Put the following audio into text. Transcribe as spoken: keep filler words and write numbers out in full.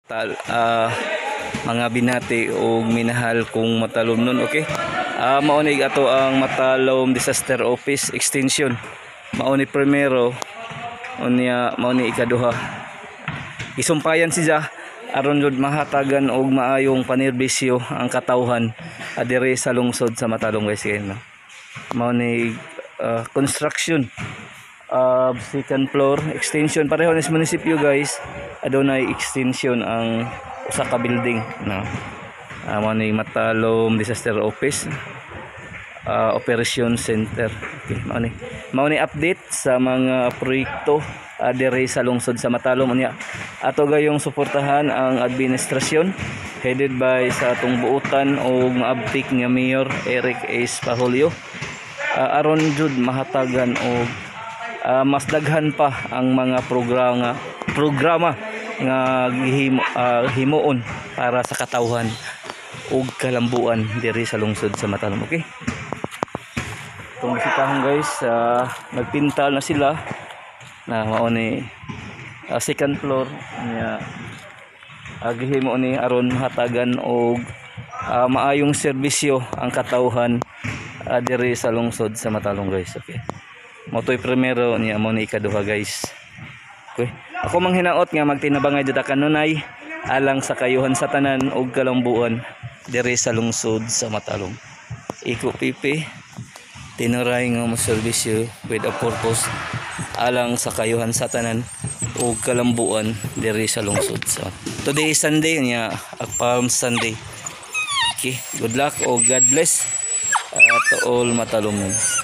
tal ah, mga binati o minahal kong matalom nun. Okay, ah, mauni ato ang Matalom Disaster Office extension. Mauni primero unya mauni ikaduha isumpayan siya aron jud mahatagan og maayong panerbisyo ang katawhan adire sa lungsod sa Matalom guys. Kay no, mauni uh, construction of uh, second floor extension pareho ni sa munisipyo guys. Adunay extension ang usa ka building no. Uh, mao ni Matalom Disaster Office uh, Operation Center. Okay, mao ni mao ni update sa mga proyekto uh, dire sa lungsod sa Matalom unya. Ato gayong suportahan ang administrasyon headed by sa atong buutan og maabtik nga Mayor Eric S. Pahulio uh, aron jud mahatagan og uh, mas daghan pa ang mga programa programa nga gihimo, uh, himuon para sa katawhan ug kalambuan diri sa lungsod sa Matalom. Okay, itong bisitahan guys, uh, nagpintal na sila na mao ni uh, second floor niya uh, gihimo ni aron hatagan og uh, maayong serbisyo ang katawhan uh, diri sa lungsod sa Matalom guys. Okay, mo toy primero niya mo ni ikaduha guys. Okay, ako mang hinaot nga magtinabangay jud kanunay alang sa kayuhan sa tanan ug kalambuan diri sa lungsod sa Matalom. Iko pipi tinuray nga mo serbisyo with a purpose alang sa kayuhan sa tanan ug kalambuan diri sa lungsod. So today is Sunday nya Palm Sunday. Okay, good luck o God bless uh, to all Matalom.